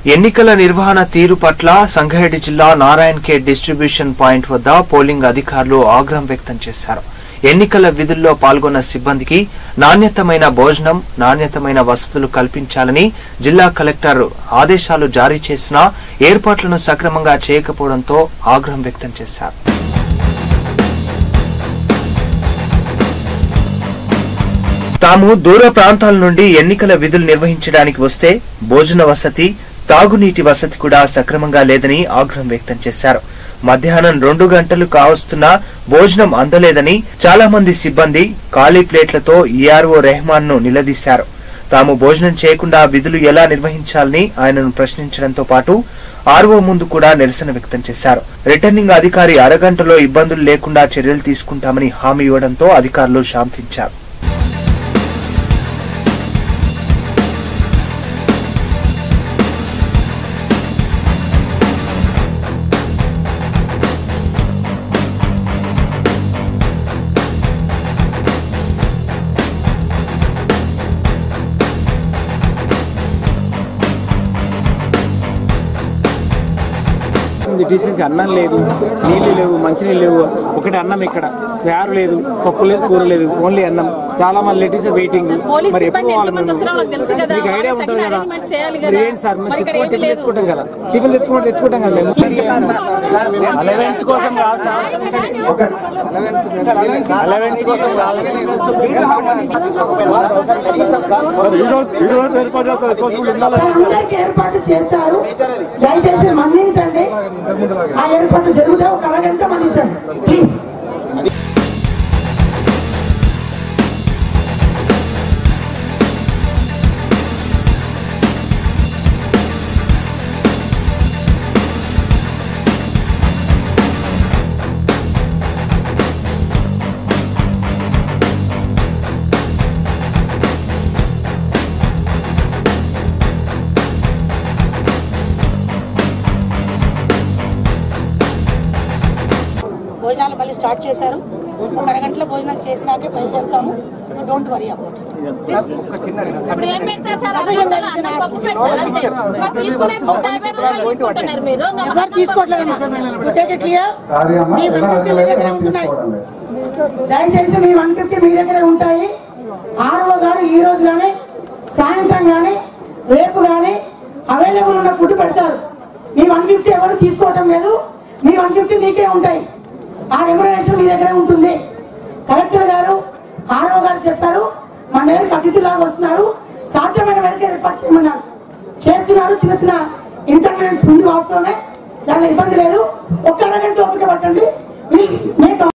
ఎన్నికల నిర్వహణ తీరు పట్ల సంగారెడ్డి జిల్లా నారాయణఖేడ్ డిస్ట్రిబ్యూషన్ పాయింట్ వద్ద పోలింగ్ అధికారులు ఆగ్రహం వ్యక్తం చేశారు. ఎన్నికల విధుల్లో పాల్గొన్న సిబ్బందికి నాణ్యతమైన భోజనం, నాణ్యతమైన వసతులు కల్పించాలని జిల్లా కలెక్టర్ ఆదేశాలు జారీ చేసినా ఏర్పాట్లను సక్రమంగా చేయకపోవడంతో ఆగ్రహం వ్యక్తం చేశారు. తాము దూర ప్రాంతాల నుండి ఎన్నికల విధులు నిర్వహించడానికి వస్తే భోజన వసతి, తాగునీటి వసతి కూడా సక్రమంగా లేదని ఆగ్రహం వ్యక్తం చేశారు. మధ్యాహ్నం 2 గంటలు కావస్తున్నా భోజనం అందలేదని చాలా మంది సిబ్బంది ఖాళీ ప్లేట్లతో ఈఆర్ఓ రెహమాన్ ను నిలదీశారు. తాము భోజనం చేయకుండా విధులు ఎలా నిర్వహించాలని ఆయనను ప్రశ్నించడంతో పాటు ఆర్ఓ ముందు కూడా నిరసన వ్యక్తం చేశారు. రిటర్నింగ్ అధికారి అరగంటలో ఇబ్బందులు లేకుండా చర్యలు తీసుకుంటామని హామీ ఇవ్వడంతో అధికారులు శాంతించారు. టీచర్స్కి అన్నం లేదు, నీళ్లు లేవు, మంచినీళ్ళు లేవు. ఒకటి అన్నం ఇక్కడ యారు లేదు, పప్పు లేదు, కూర లేదు, ఓన్లీ అన్నం. చాలా మంది లేడీస్ వెయిటింగ్. మరి ఎప్పుడు మీకు ఐడియా ఉంటుంది కదా, ఏంటి సార్ టిఫిన్ తెచ్చుకుంటాం కదా, టిఫిన్ తెచ్చుకుంటాం కదా మేము. అలవెన్స్ కోసం కాదు సార్, అలవెన్స్ కోసం ఏర్పాటు చేస్తారు. దయచేసి మన్నించండి. ఆ ఏర్పాటు జరుగుతాయి. ఒక అరగంట మన్నించండి ప్లీజ్. భోజనాలు మళ్ళీ స్టార్ట్ చేశారు. ఒక అరగంటలో భోజనాలు చేసినాకే బయలుదేరుతాము. Don't worry about it. దయచేసి మీ 150 మీ దగ్గరే ఉంటాయి. ఆర్ఓ గారు ఈ రోజు కానీ, సాయంత్రం కానీ, రేపు కానీ అవైలబుల్ ఉన్న ఫుడ్ పెడతారు. మీ 150 ఎవరు తీసుకోవటం లేదు. మీ 150 మీకే ఉంటాయి. ఆ రెమ్యునరేషన్ మీ దగ్గరే ఉంటుంది. కలెక్టర్ గారు, ఆర్ఓ గారు చెప్పారు, మన దగ్గరికి అతిథిలాగా వస్తున్నారు, సాధ్యమైన వరకే ఏర్పాటు చేయమన్నారు. చేస్తున్నారు. చిన్న చిన్న ఇన్కన్వీనియన్స్ ఉంది, వాస్తవమే, దానిలో ఇబ్బంది లేదు. ఒక్క అరగంట ఓపిక పట్టండి.